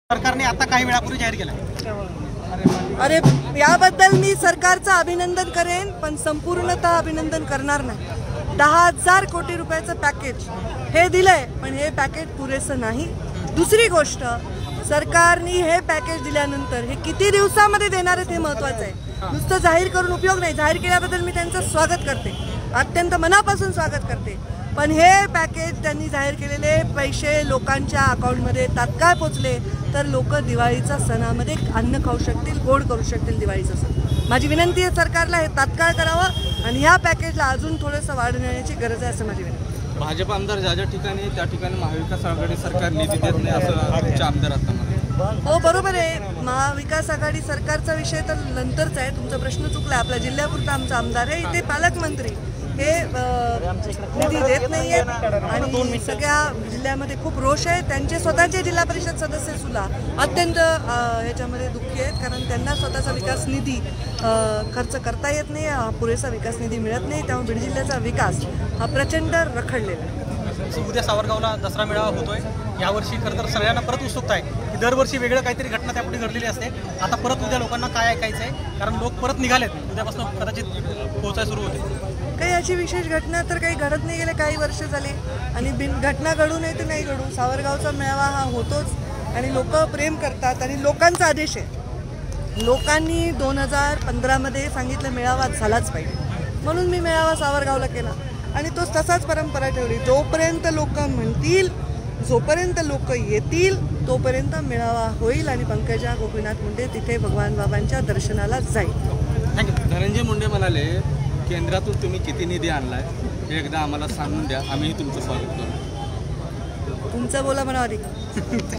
सरकारने आता काही वेळापूर्वी जाहीर केलं। अरे याबद्दल मी सरकारचं अभिनंदन करेन, पण संपूर्णतः अभिनंदन करणार नाही। 10,000 कोटी रुपयाचं पॅकेज हे दिलंय, पण हे पॅकेज पुरेसं नाही। दुसरी गोष्ट, सरकारने हे पॅकेज दिल्यानंतर हे किती दिवसामध्ये देणार आहेत हे महत्त्वाचं आहे। नुसतं जाहीर करून उपयोग नाही। जाहीर केल्याबद्दल मी त्यांचं स्वागत करते, अत्यंत मनापासून स्वागत करते, पण हे पॅकेज त्यांनी जाहीर केलेले पैसे लोकांच्या अकाउंटमध्ये तात्काळ पोचले तर लोक दिवाळीच्या सणामध्ये अन्न खाऊ शकतील, गोड करू शकतील दिवाळीचा सण। माझी विनंती आहे सरकारला हे तात्काळ करावं आणि ह्या पॅकेजला अजून थोडंसं वाढ देण्याची गरज आहे असं माझी विनंती। भाजप आमदार ज्या ठिकाणी त्या ठिकाणी महाविकास आघाडी सरकार निधी देत नाही असं तुमचे आमदार असतात। हो बरोबर आहे, महाविकास आघाडी सरकारचा विषय तर नंतरचा आहे। तुमचा प्रश्न चुकला। आपला जिल्ह्यापुरता आमचा आमदार आहे, इथे पालकमंत्री हे निधी देत नाही आहेत आणि सगळ्या जिल्ह्यामध्ये खूप रोष आहे। त्यांचे स्वतःचे जिल्हा परिषद सदस्य सुद्धा अत्यंत ह्याच्यामध्ये दुःखी आहेत, कारण त्यांना स्वतःचा विकास निधी खर्च करता येत नाही, पुरेसा विकास निधी मिळत नाही, त्यामुळे बीड जिल्ह्याचा विकास हा प्रचंड रखडलेला आहे। उद्या सावरगावला दसरा मेळावा होतोय। यावर्षी खरं तर सगळ्यांना परत उत्सुकता आहे की दरवर्षी वेगळं काहीतरी घटना त्यापुढे घडलेली असते। आता परत उद्या लोकांना काय ऐकायचं आहे, कारण लोक परत निघालेत, उद्यापासून कदाचित पोहोचायला सुरू होते। काही अशी विशेष घटना तर काही घडत नाही, गेले काही वर्ष झाले आणि घटना घडू नये तर नाही घडू, सावरगावचा मेळावा हा होतोच आणि लोक प्रेम करतात आणि लोकांचा आदेश आहे। लोकांनी 2015मध्ये सांगितलं मेळावा झालाच पाहिजे, म्हणून मी मेळावा सावरगावला केला आणि तो तसाच परंपरा ठेवली। जोपर्यंत लोक म्हणतील, जोपर्यंत लोक येतील तोपर्यंत मेळावा होईल आणि पंकजा गोपीनाथ मुंडे तिथे भगवान बाबांच्या दर्शनाला जाईल। थँक्यू। धनंजय मुंडे म्हणाले, केंद्रातून तुम्ही किती निधी आणलाय हे एकदा आम्हाला सांगून द्या, आम्ही तुमचं स्वागत करू। तुमचं बोला म्हणा अधिक।